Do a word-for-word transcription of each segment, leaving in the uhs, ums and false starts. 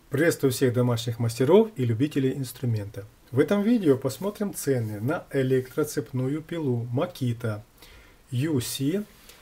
Приветствую всех домашних мастеров и любителей инструмента. В этом видео посмотрим цены на электроцепную пилу Makita ю си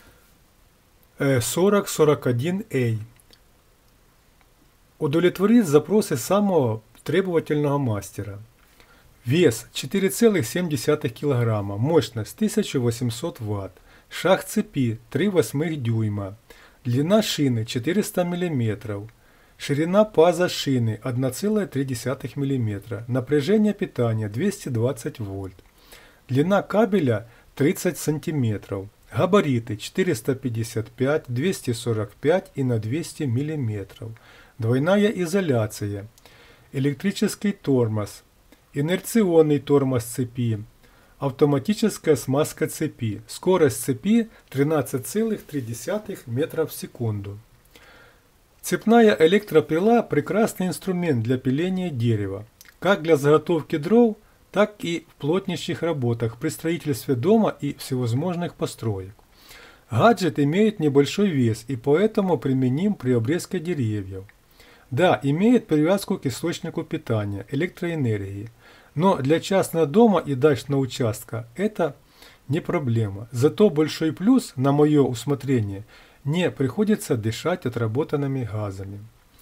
сорок сорок один эй. Удовлетворит запросы самого требовательного мастера. Вес четыре целых семь десятых килограмма, мощность тысяча восемьсот ватт, шаг цепи три восьмых дюйма, длина шины четыреста миллиметров, ширина паза шины одна целая три десятых миллиметра, напряжение питания двести двадцать вольт, длина кабеля тридцать сантиметров, габариты четыреста пятьдесят пять, двести сорок пять и на двести миллиметров, двойная изоляция, электрический тормоз, инерционный тормоз цепи, автоматическая смазка цепи, скорость цепи тринадцать целых три десятых метров в секунду. Цепная электропила – прекрасный инструмент для пиления дерева, как для заготовки дров, так и в плотничьих работах при строительстве дома и всевозможных построек. Гаджет имеет небольшой вес и поэтому применим при обрезке деревьев. Да, имеет привязку к источнику питания, электроэнергии, но для частного дома и дачного участка это не проблема. Зато большой плюс, на мое усмотрение, не приходится дышать отработанными газами.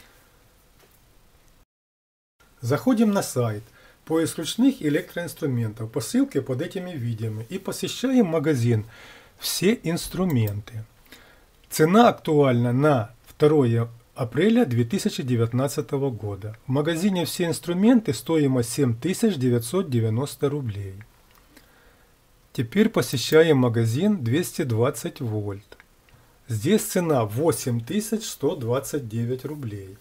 Заходим на сайт «Поиск ручных электроинструментов» по ссылке под этими видео и посещаем магазин «Все инструменты». Цена актуальна на второе апреля две тысячи девятнадцатого года. В магазине «Все инструменты» стоимость семь тысяч девятьсот девяносто рублей. Теперь посещаем магазин двести двадцать вольт. Здесь цена восемь тысяч сто двадцать девять рублей.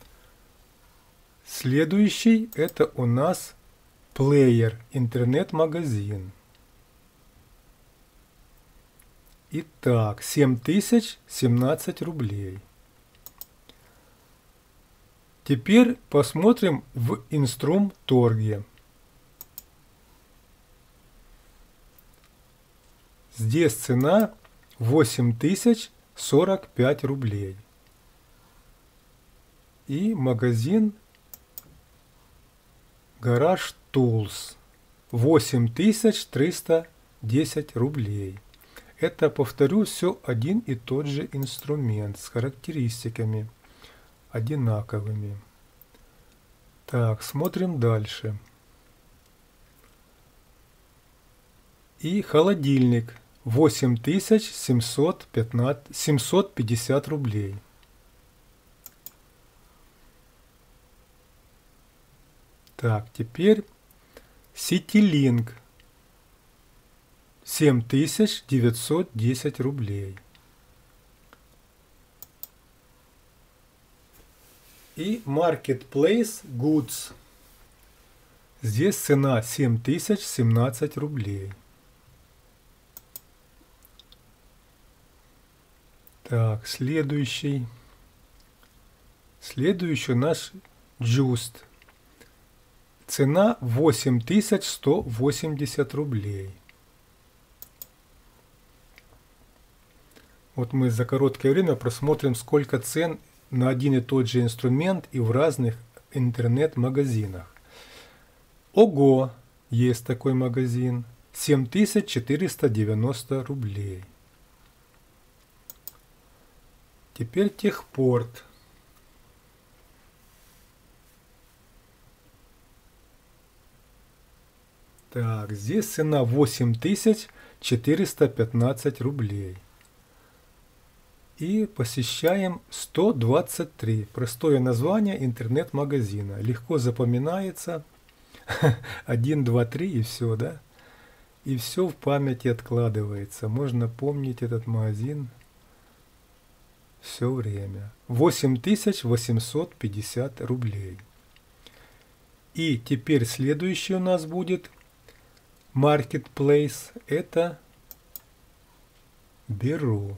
Следующий это у нас плеер, интернет-магазин. Итак, семь тысяч семнадцать рублей. Теперь посмотрим в Инструмторге. Здесь цена восемь тысяч сорок пять рублей. И магазин Garage Tools восемь тысяч триста десять рублей. Это, повторю, все один и тот же инструмент с характеристиками одинаковыми. Так, смотрим дальше. И холодильник восемь тысяч семьсот пятьдесят рублей. Так, теперь CityLink семь тысяч девятьсот десять рублей. И Marketplace Goods. Здесь цена семь тысяч семнадцать рублей. Так, следующий. Следующий наш Just. Цена восемь тысяч сто восемьдесят рублей. Вот мы за короткое время просмотрим, сколько цен на один и тот же инструмент и в разных интернет-магазинах. Ого! Есть такой магазин. семь тысяч четыреста девяносто рублей. Теперь Техпорт. Так, здесь цена восемь тысяч четыреста пятнадцать рублей. И посещаем сто двадцать три. Простое название интернет-магазина. Легко запоминается. один, два, три и все, да? И все в памяти откладывается. Можно помнить этот магазин все время. восемь тысяч восемьсот пятьдесят рублей. И теперь следующий у нас будет Marketplace. Это беру.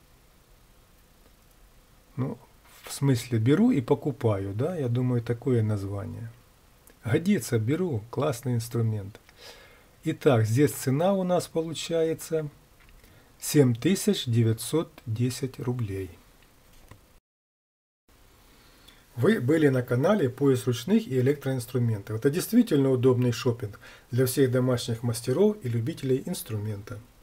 Ну, в смысле беру и покупаю, да? Я думаю, такое название. Годится, беру. Классный инструмент. Итак, здесь цена у нас получается семь тысяч девятьсот десять рублей. Вы были на канале «Поиск ручных и электроинструментов». Это действительно удобный шопинг для всех домашних мастеров и любителей инструмента.